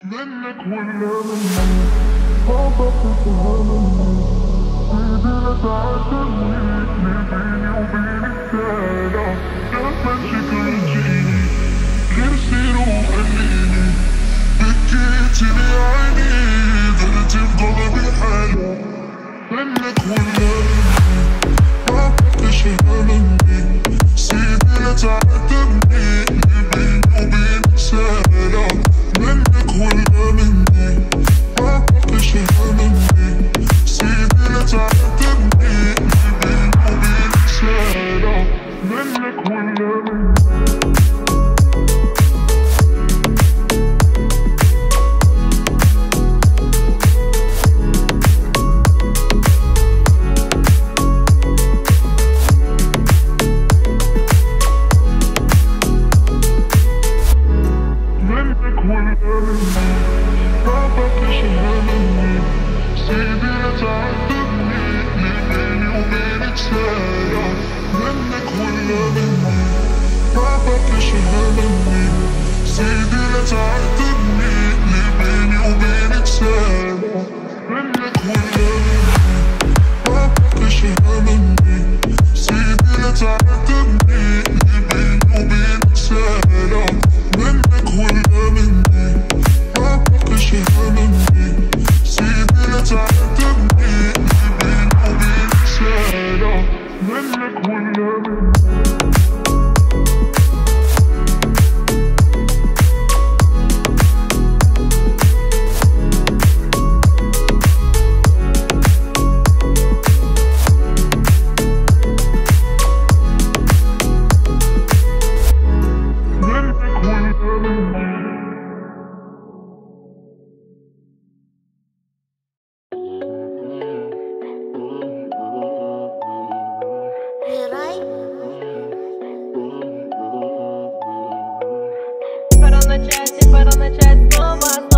منك ولا مني ما بقيتها مني سيدي لا تعاتبني اللي بيني وبينك سالة لما شكل تجيني غير سير وخليني بكيتلي عيني درتي بقلبي حالة منك ولا مني ما بقيتها مني سيدي لا تعاتبني اللي بيني وبينك سالة منك ولا مني ما بقيتها مني سيدي لا تعاتبني اللي بيني وبينك سالة منك ولا مني Пора начать снова.